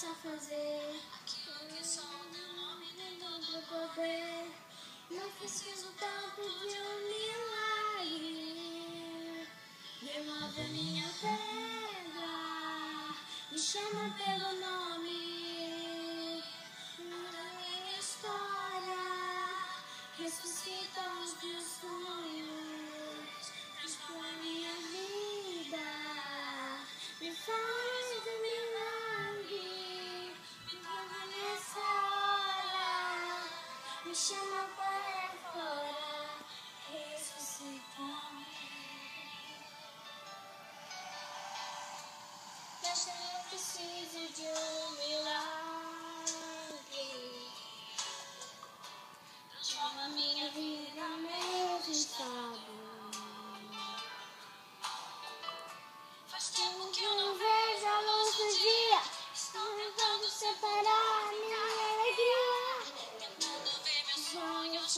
possa fazer aquilo que só o teu nome tem todo poder. Não preciso tanto de um milagre. Remove a minha pedra, me chama pelo nome, muda a minha história, ressuscita os meus sonhos, transforma a minha vida, me faz um milagre, me toca nessa hora, me chama para fora, ressuscita-me. Mestre, eu preciso de um milagre. Transforma minha vida, meu estado. Faz tempo que eu não vejo a luz do dia. Estão tentando separar minha alegria, tentando ver meus sonhos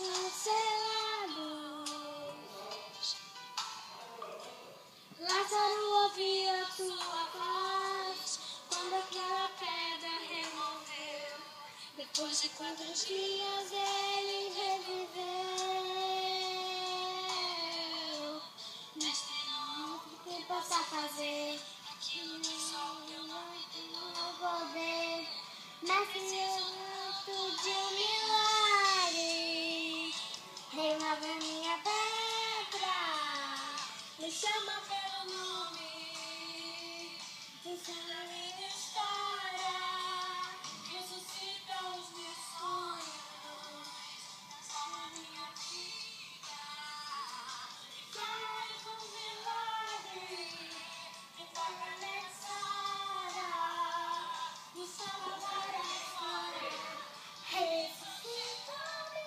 cancelados. Lázaro ouvia a tua voz quando aquela pedra removeu. Depois de 4 dias ele reviveu. Mestre, não há outro que possa fazer aquilo que só o teu nome tem no poder. Mestre, eu luto de um milagre. Remove a minha pedra, me chama pelo nome, ensina a minha história, ressuscita os meus sonhos, transforma a minha vida, me faz um milagre, me toca nessa hora, me salva para fora, ressuscita-me.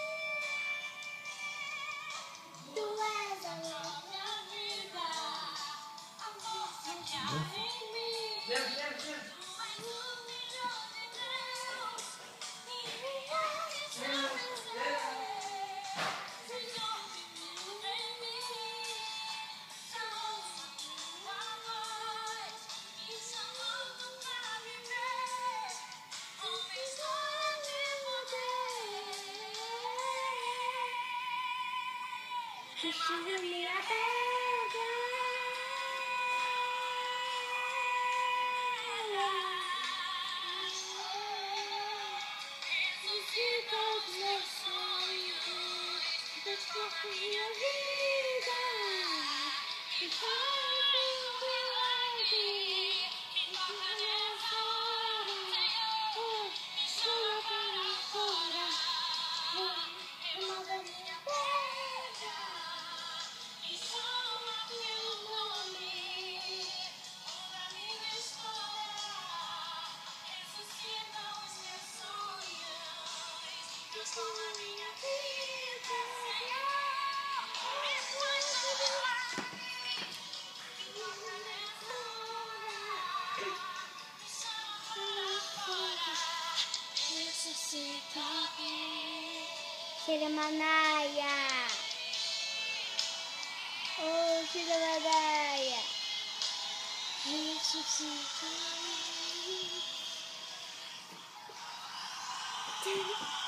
Tu és a minha vida, a força que há em mim. Tu és o melhor de Deus, e me ajuda. Senhor, me livre em mim, só ouço tua voz, me chamando pra viver, conquistar meu poder. Recebe minha pedra, ressuscita os meus sonhos, transforma minha vida, me faz um milagre, me toca nessa hora, me chama para fora, remove a minha pedra. Me chama pelo nome, muda a minha história, ressuscita os meus sonhos, transforma a minha vida, me faz um milagre, me toca nessa hora, me chama para fora, ressuscita-me. Xeramanaia. Oh, Xeramanaia. Ressuscita-me.